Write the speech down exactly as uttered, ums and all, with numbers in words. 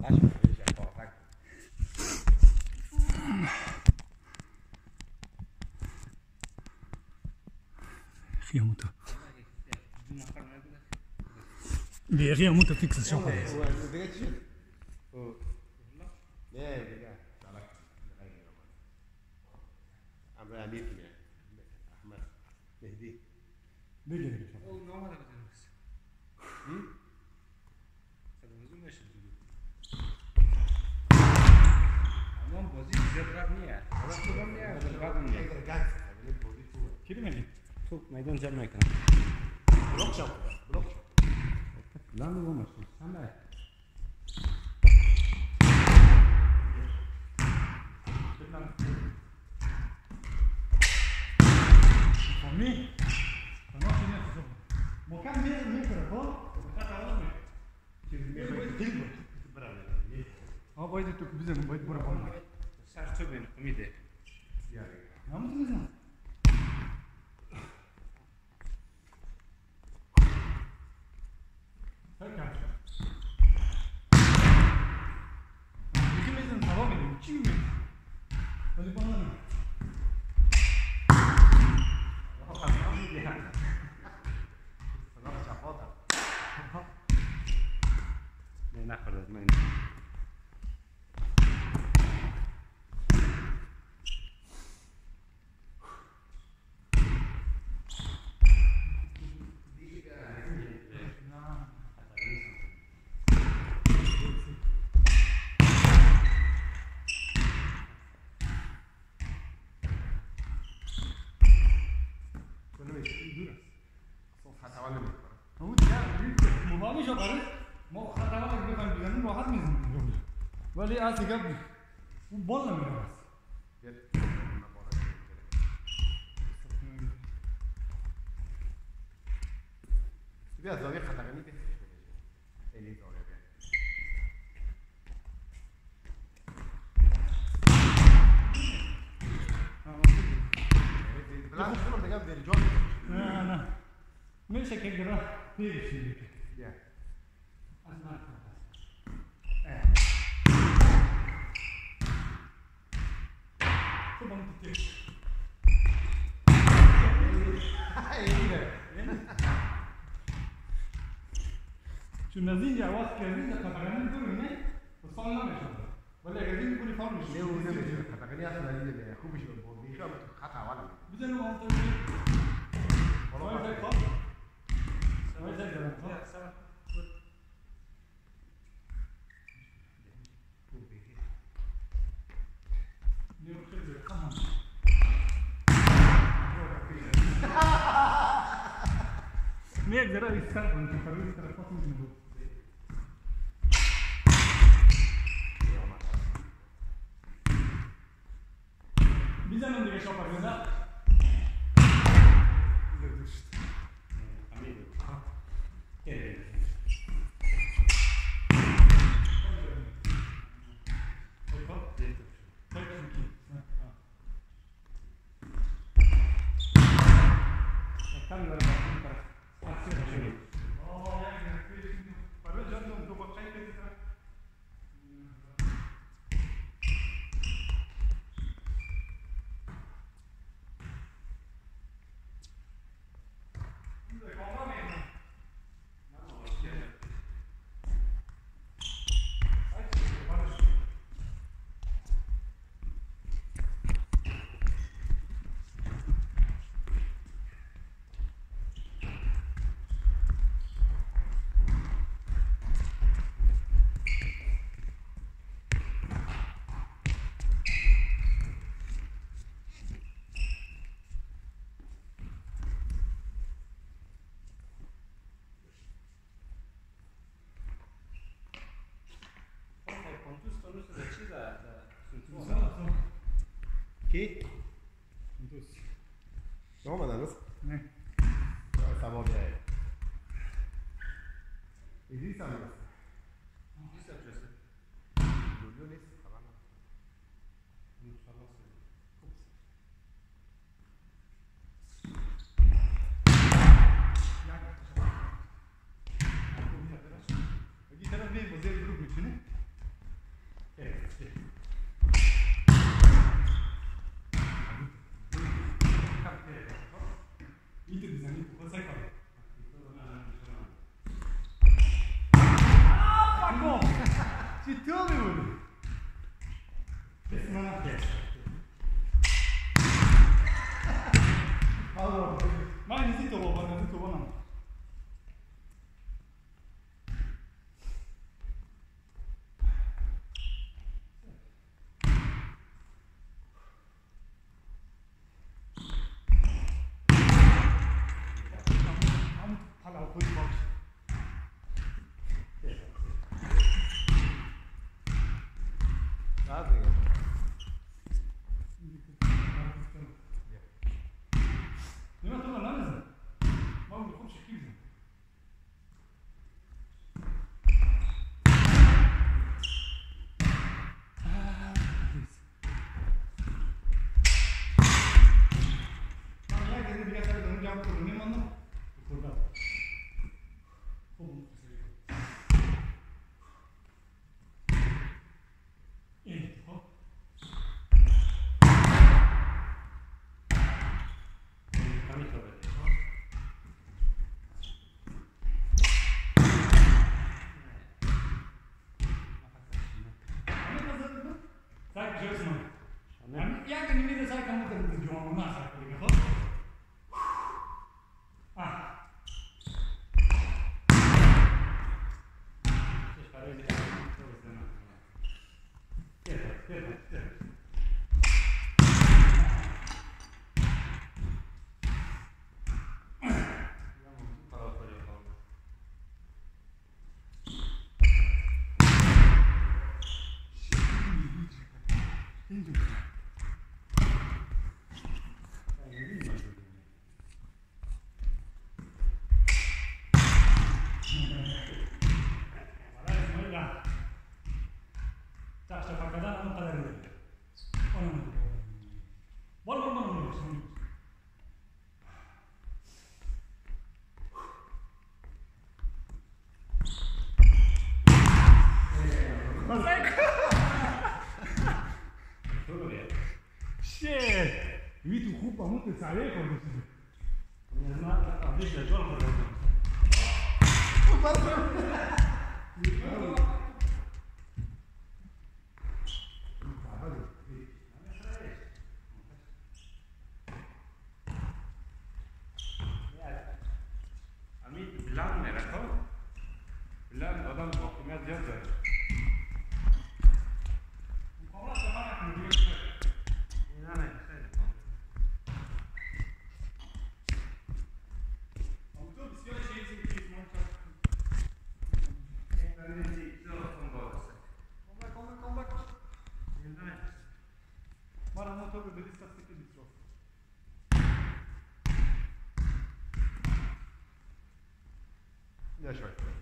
خيها موتو بيغيها موتو فيكساسيون میدان جمع میکنم بلوک شو بلوک لا مو مش سامع فهمي انا شنو مو كان مية متر فوق اه باید تو بزنم باید برو بالا سر تو بین امیده هم تو بزن 이쯤에서는 잡아면 찌우면 어디 뻔하네. نه نخورد من ولی از دیگه اون بال نمیره بیا زاویه خطرناکی به این زاویه بیا بلند شدم دیگه برجام نه نه میشه که گرا بیشی بیا از من تو بام تو شو نازين يا واس كارين ده خطرين دول هنا وصلنا مش ولا قاعدين يقولوا فاهم مش ليه ولا مش خطرني اصلا دي اخو مش بودي شو خطا ولا بيزنوا انت والله زي خط والله زي ده مية جرا يستخدم انت فريق ترفض منه بيزنوا اللي يشوفها بيزا Chi? No, ma non Ne. Stavo bene. Esiste una cosa? Esiste una cosa? Giulio ne sta parlando. Non so se Aquí está también, pues el grupo, ¿sí? jak nie widzę, co komu to będzie działało u nas, jak kolega, chodź. A. Pierdol, pierdol, pierdol. Shit! Lui tu coupe en monte ça allait quand tu on a mal à dire les gens oh pardon Ami bilan merako bilan odam hokimiyat yozadi. Comment ça va avec le directeur? Mara motor de lista de litros. Ja, schau.